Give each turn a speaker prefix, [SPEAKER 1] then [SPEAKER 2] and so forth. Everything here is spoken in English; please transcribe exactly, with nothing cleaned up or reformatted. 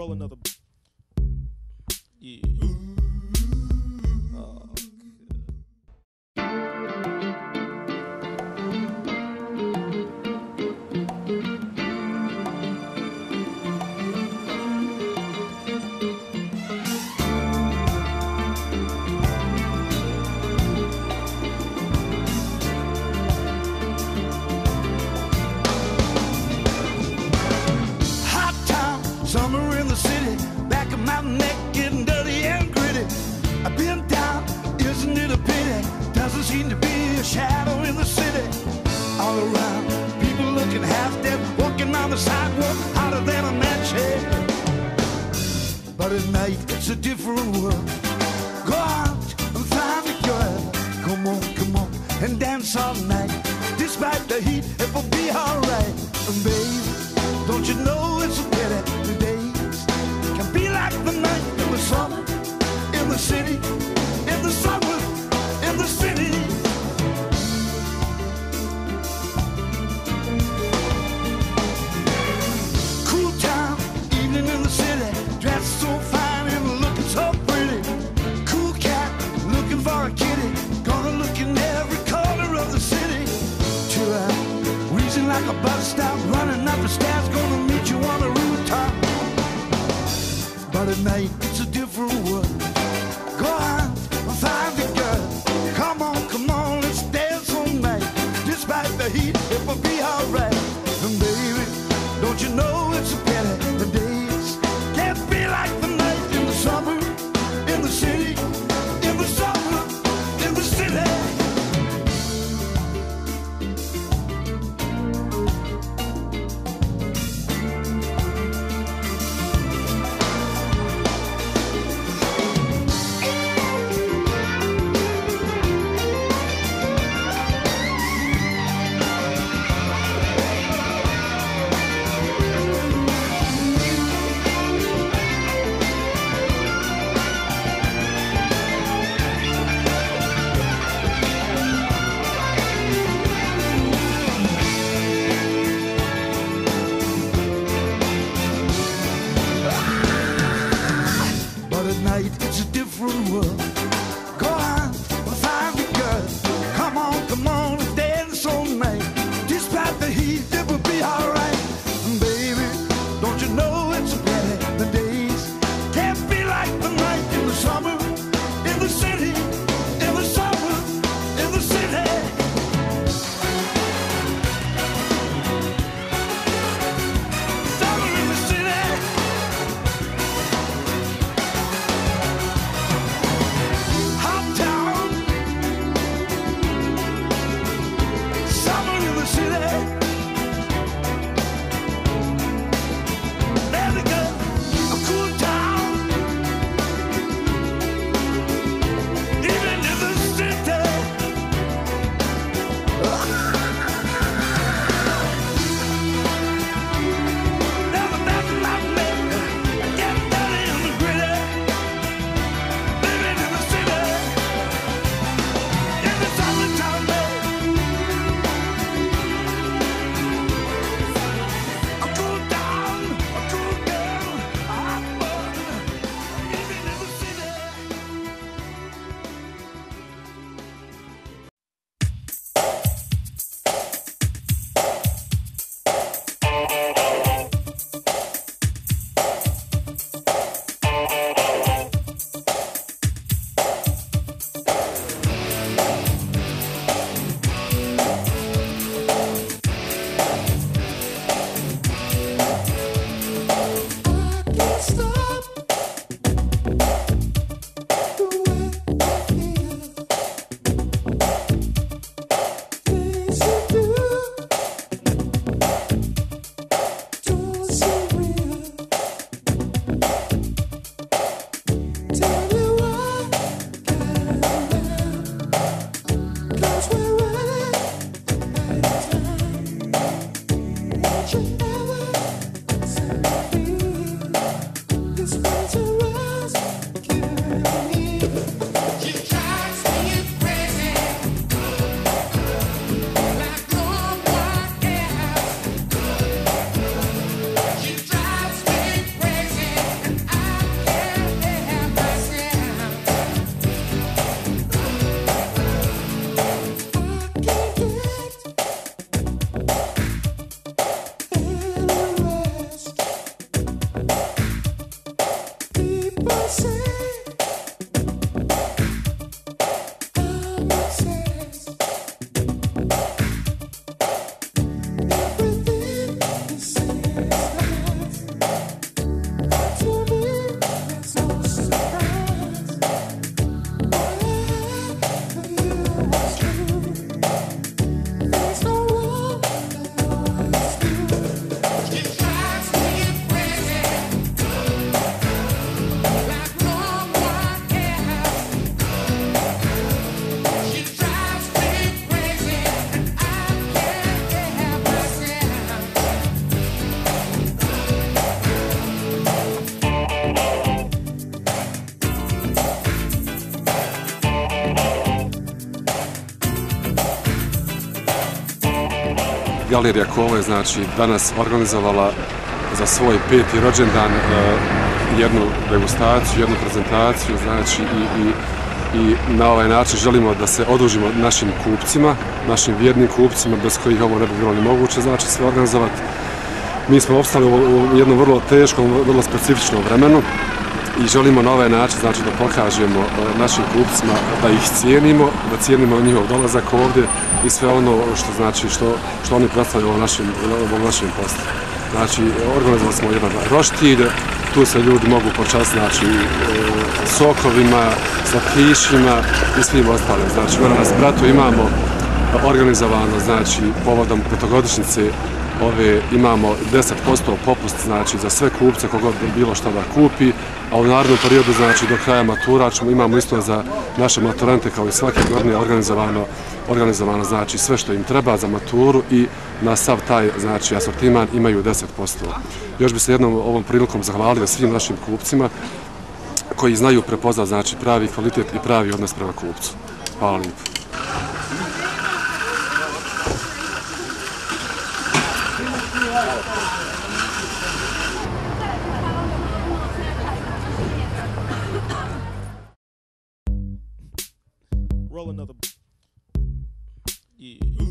[SPEAKER 1] roll another. Yeah. Oh,
[SPEAKER 2] summer in the city, back of my neck getting dirty and gritty. I've been down, isn't it a pity? Doesn't seem to be a shadow in the city. All around, people looking half dead, walking on the sidewalk, hotter than a match head. But at night, it's a different world. Go out and find a girl. Come on, come on, and dance all night. Despite the heat, it will be alright. And baby, don't you know it's a pity? The days can be like the night in the summer, in the city, in the summer, in the city. Cool town, evening in the city, dressed so fine and looking so pretty. Cool cat, looking for a kitty, gonna look in every corner of the city. Till I'm wheezing like a bus stop, running up the stairs, gonna meet you on the rooftop. But at night, it's a different world. Go out and find a girl. Come on, come on, let's dance all night. Despite the heat, it will be alright. And baby, don't you know it's a pity? The days can't be like the night in the summer, in the city, in the summer, in the city.
[SPEAKER 1] Galerija Kole znači danas organizovala za svoj peti rođendan jednu degustaciju, jednu prezentaciju, znači i, i, i na ovaj način želimo da se odužimo našim kupcima, našim vjernim kupcima bez kojih ovo ne bi bilo ni moguće, znači sve organizovati. Mi smo opstali u jednom vrlo teškom, vrlo specifičnom vremenu i želimo na ovaj način znači da pokažemo našim kupcima da ih cijenimo, da cijenimo njihov dolazak ovdje i sve ono što znači što, što oni predstavljaju u našem, u našem poslu. Znači, organizovali smo jedan roštilj, tu se ljudi mogu počasti znači, sokovima, slatkišima i svim ostalim. Znači, u nas Bratu imamo organizovano, znači, povodom petogodišnjice ove imamo deset posto popust, znači, za sve kupce kogod bilo šta da kupi, a u narednom periodu, znači, do kraja matura ćemo, imamo isto za naše maturante kao i svake godine organizovano, organizovano, znači, sve što im treba za maturu i na sav taj, znači, asortiman imaju deset posto. Još bi se jednom ovom prilikom zahvalio svim našim kupcima koji znaju prepoznati, znači, pravi kvalitet i pravi odnos prema kupcu. Hvala lijepo.
[SPEAKER 3] Roll another. Yeah.